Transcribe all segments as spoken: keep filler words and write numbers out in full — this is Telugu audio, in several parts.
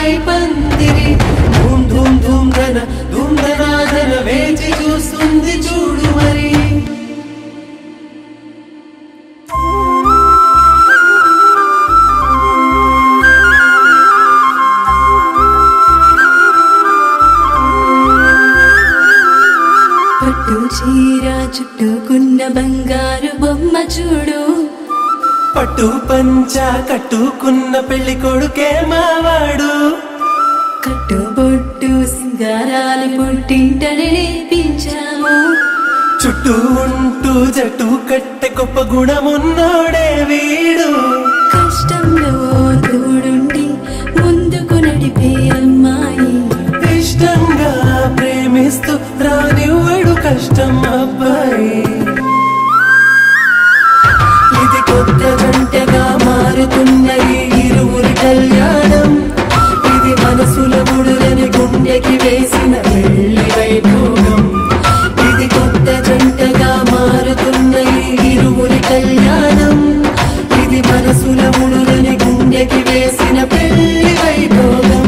పై పందిరి ధూమ్ ధూమ్ ధూమ్ ధన ధూమ్ ధనాధన వేచి చూస్తుంది చూడు మరి. పట్టు చీర చుట్టుకున్న బంగారు బొమ్మ చూడు, పట్టు పంచ కట్టుకున్న పెళ్లి కొడుకే మావాడు, కట్టుబొట్టు సింగారాలు పుట్టింటనే నేర్పించాము, చుట్టూ ఉంటూ జట్టు కట్టె గొప్ప గుణమున్నోడే వీడు, కష్టంలో తోడుండి ముందుకు నడిపే అమ్మాయి, ఇష్టంగా ప్రేమిస్తూ రానివ్వడు కష్టం అబ్బాయి. ఇది కొత్త జంటగా మారుతున్న ఈ ఇరువురి కళ్యాణం, ఇది మనసుల ముడులని గుండెకి వేసిన పెళ్లి వైభోగం. ఇది కొత్త జంటగా మారుతున్న ఈ ఇరువురి కళ్యాణం, ఇది మనసుల ముడులని గుండెకి వేసిన పెళ్లి వైభోగం.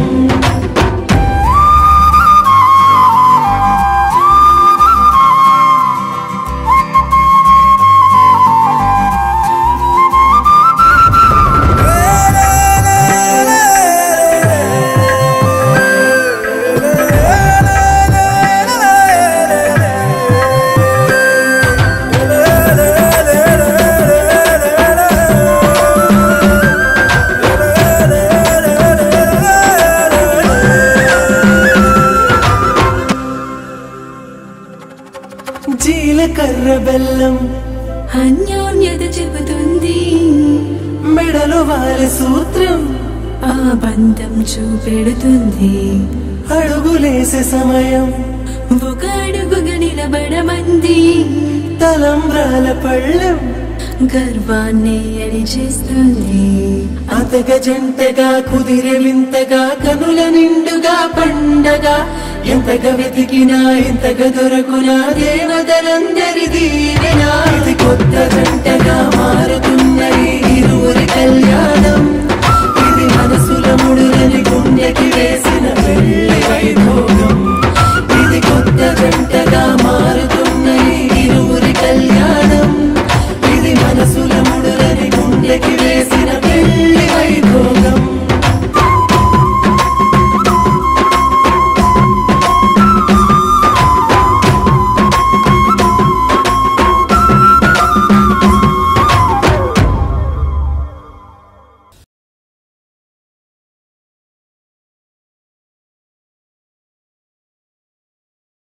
జీలకర్ర బెల్లం అన్యోన్యత చెబుతుంది, మెడలో వారి సూత్రం ఆ బంధం చూపెడుతుంది, అడుగులేసే సమయం ఒక అడుగుగా నిలబడమంది, తలంబ్రాల పళ్ళెం గర్వాన్ని అణిచేస్తుంది, అతగ జంటగా కుదిరే వింతగా కనుల నిండుగా పండగా, ఎంతగా వెతికినా ఎంతగా దొరకునా దేవతలందరిది ఇది కొత్త జంటగా మారుతున్న ఈ ఇరువురి కళ్యాణం, ఇది మనసుల ముడులని గుండెకి వేసిన పెళ్లి వైభోగం. ఇది కొత్త జంటగా మారుతున్న ఈ ఇరువురి కళ్యాణం, ఇది మనసుల ముడులని గుండెకి